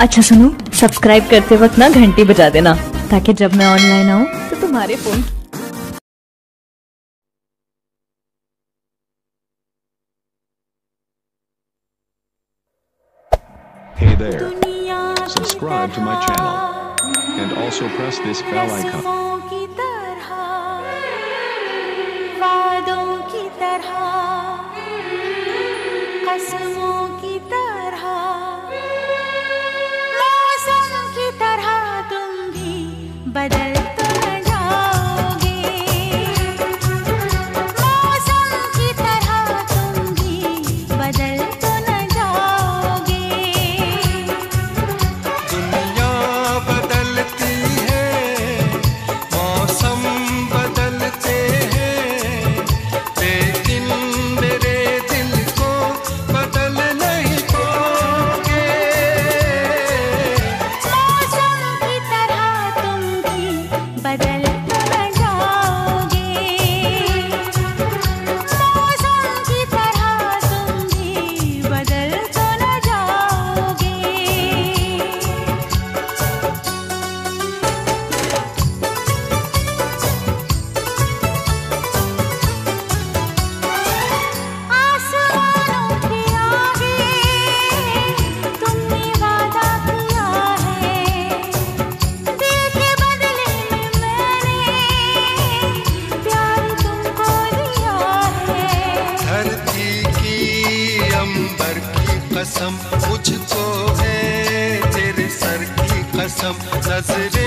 अच्छा सुनो, सब्सक्राइब करते वक्त ना घंटी बजा देना ताकि जब मैं ऑनलाइन आऊँ तो तुम्हारे phone. Hey there, subscribe to my channel and also press this bell icon. बदल तो न जाओगे, मौसम की तरह तुम भी बदल तो न जाओगे। दुनिया बदलती है, मौसम बदलते हैं, लेकिन मेरे दिल को बदल नहीं पाओगे। मौसम की तरह तुम भी बदल तो न जाओगे, मौसम की तरह तुम भी बदल तो न जाओगे। आसमानों के आगे तुमने वादा किया है, दिल के बदले में मैंने प्यार तुमको दिया है। धरती की अंबर की कसम मुझको है, तेरे सर की कसम नजरे